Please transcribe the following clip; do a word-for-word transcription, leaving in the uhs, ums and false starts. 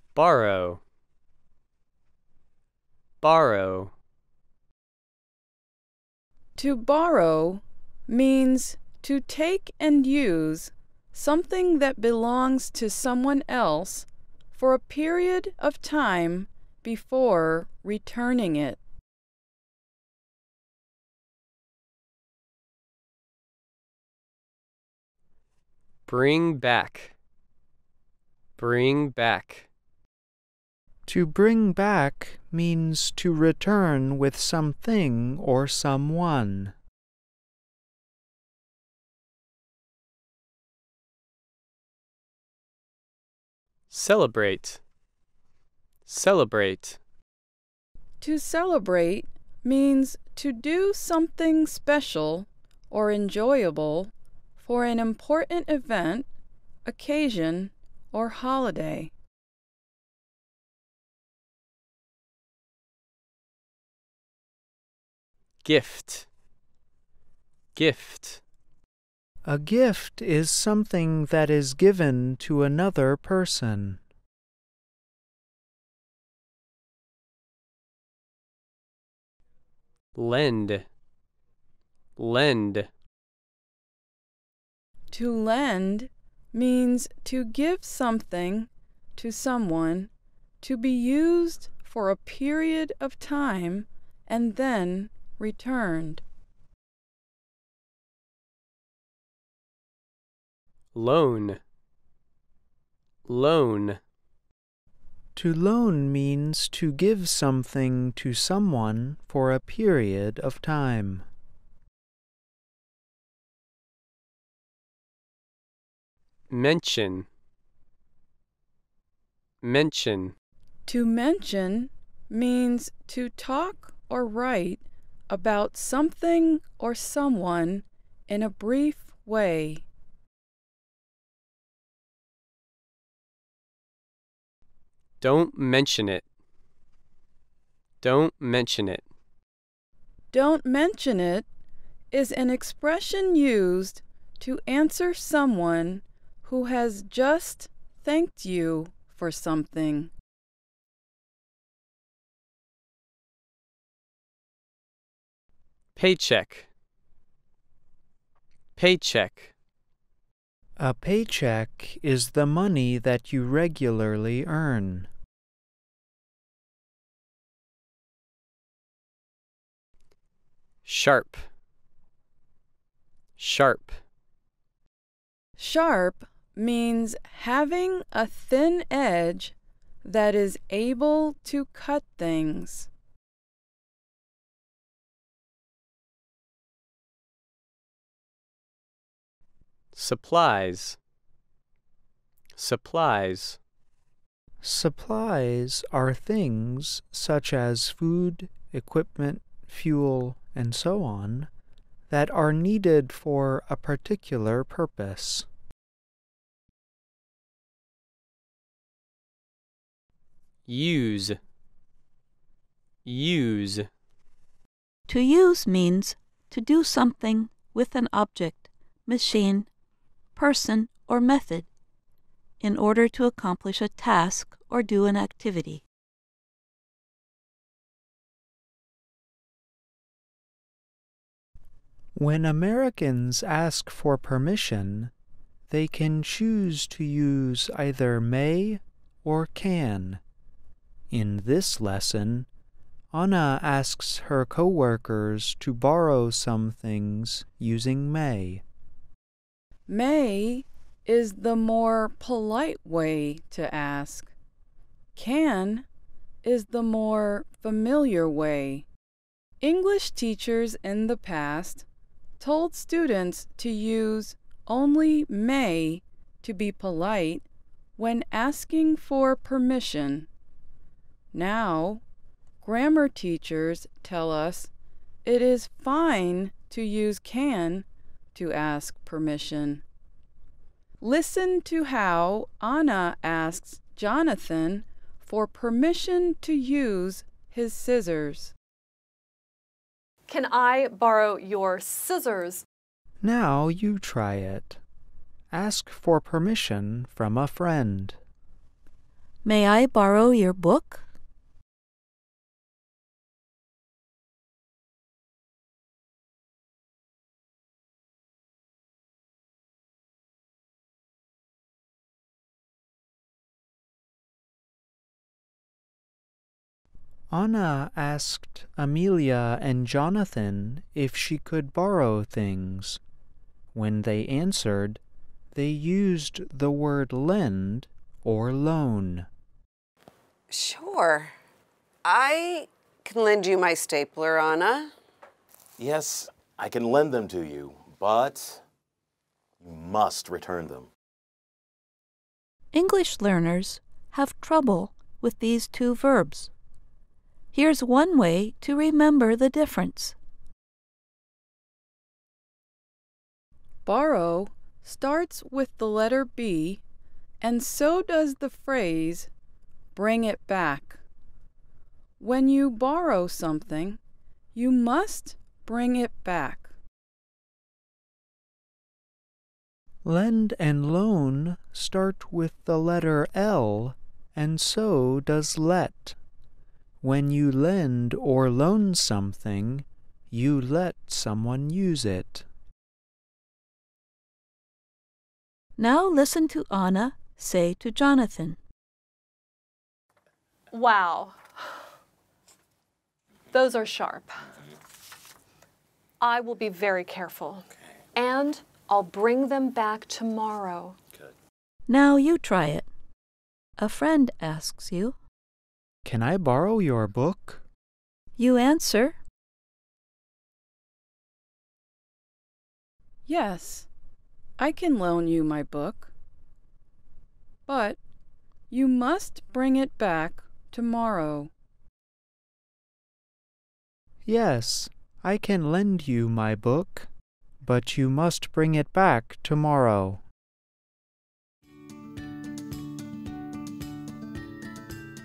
borrow, borrow. To borrow means to take and use something that belongs to someone else for a period of time before returning it. Bring back, bring back. To bring back means to return with something or someone. Celebrate, celebrate. To celebrate means to do something special or enjoyable for an important event, occasion, or holiday. Gift, gift. A gift is something that is given to another person. Lend, lend. To lend means to give something to someone to be used for a period of time and then returned. Loan, loan. To loan means to give something to someone for a period of time. Mention, mention. To mention means to talk or write about something or someone in a brief way. Don't mention it, don't mention it. Don't mention it is an expression used to answer someone who has just thanked you for something. Paycheck, paycheck. A paycheck is the money that you regularly earn. Sharp, sharp. Sharp means having a thin edge that is able to cut things. Supplies, supplies. Supplies are things such as food, equipment, fuel, and so on that are needed for a particular purpose. Use, use. To use means to do something with an object, machine, person, or method in order to accomplish a task or do an activity. When Americans ask for permission, they can choose to use either may or can. In this lesson, Anna asks her coworkers to borrow some things using may. May is the more polite way to ask. Can is the more familiar way. English teachers in the past told students to use only may to be polite when asking for permission. Now, grammar teachers tell us it is fine to use can to ask permission. Listen to how Anna asks Jonathan for permission to use his scissors. Can I borrow your scissors? Now you try it. Ask for permission from a friend. May I borrow your book? Anna asked Amelia and Jonathan if she could borrow things. When they answered, they used the word lend or loan. Sure. I can lend you my stapler, Anna. Yes, I can lend them to you, but you must return them. English learners have trouble with these two verbs. Here's one way to remember the difference. Borrow starts with the letter B, and so does the phrase, bring it back. When you borrow something, you must bring it back. Lend and loan start with the letter L, and so does let. When you lend or loan something, you let someone use it. Now listen to Anna say to Jonathan. Wow. Those are sharp. I will be very careful. And I'll bring them back tomorrow. Good. Now you try it. A friend asks you. Can I borrow your book? You answer. Yes, I can loan you my book, but you must bring it back tomorrow. Yes, I can lend you my book, but you must bring it back tomorrow.